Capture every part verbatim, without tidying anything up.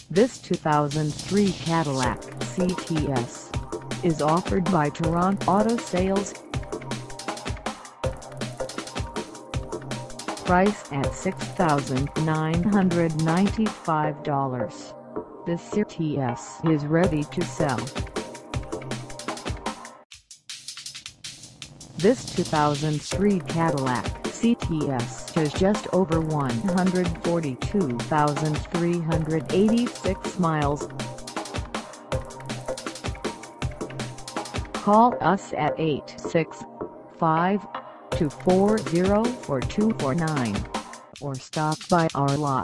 This two thousand three Cadillac C T S is offered by Turon Auto Sales. Price at six thousand nine hundred ninety-five dollars. This C T S is ready to sell. This two thousand three Cadillac C T S has just over one hundred forty-two thousand three hundred eighty-six miles. Call us at eight six five, two four zero, four two four nine or stop by our lot.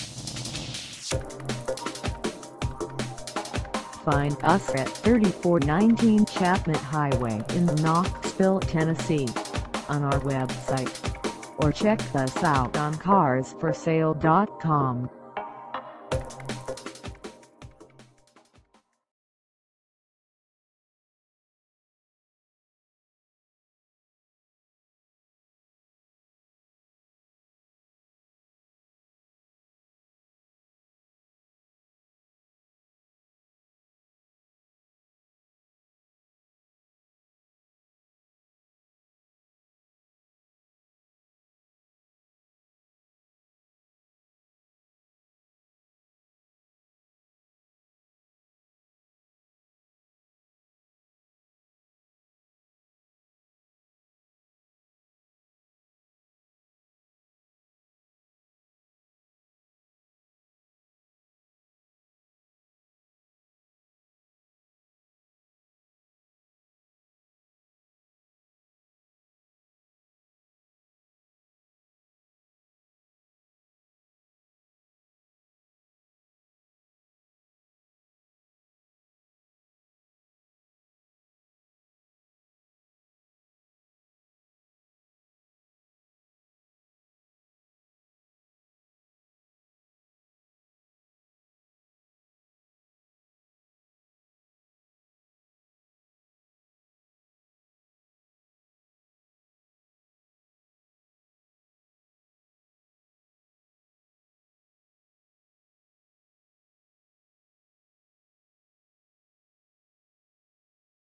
Find us at thirty-four nineteen Chapman Highway in Knoxville, Tennessee, on our website, or check us out on cars for sale dot com.